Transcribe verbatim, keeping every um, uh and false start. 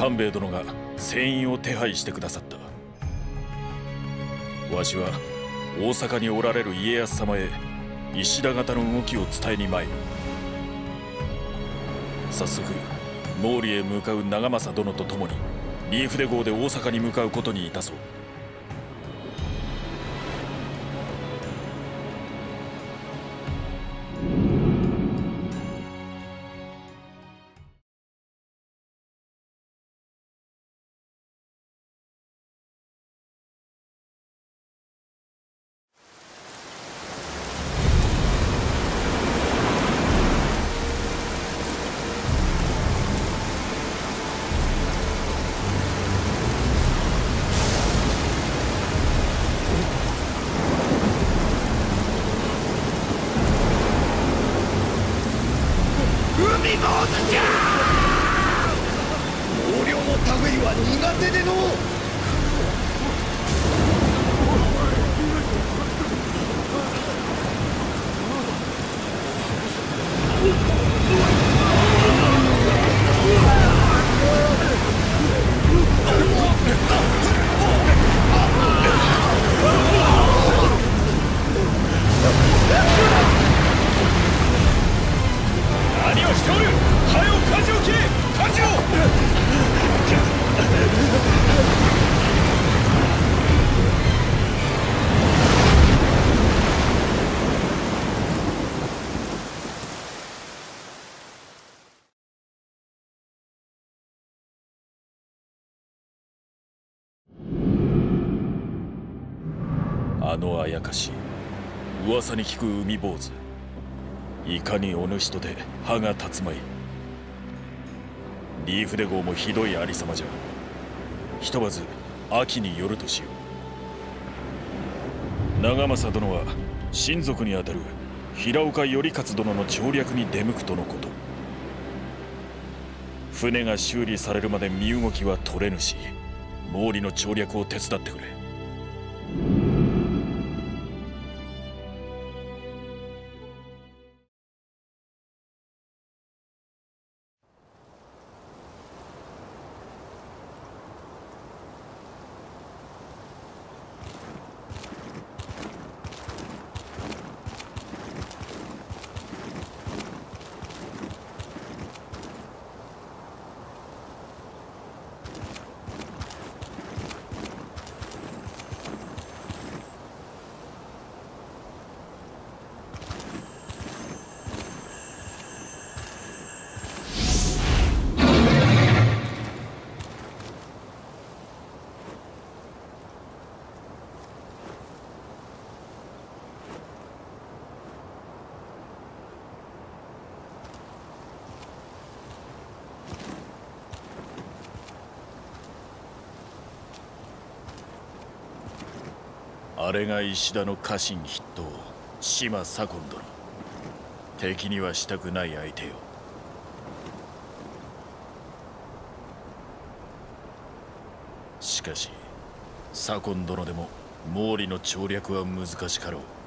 官兵衛殿が船員を手配してくださった。わしは大阪におられる家康様へ石田方の動きを伝えに参る。早速毛利へ向かう長政殿と共に新筆号で大阪に向かうことにいたそう。あのあやかし、噂に聞く海坊主、いかにお主とて歯が立つまい。新筆号もひどいありさまじゃ。ひとまず秋に寄るとしよう。長政殿は親族にあたる平岡頼勝殿の調略に出向くとのこと。船が修理されるまで身動きは取れぬし、毛利の調略を手伝ってくれ。あれが石田の家臣筆頭島左近殿。敵にはしたくない相手よ。しかし左近殿でも毛利の調略は難しかろう。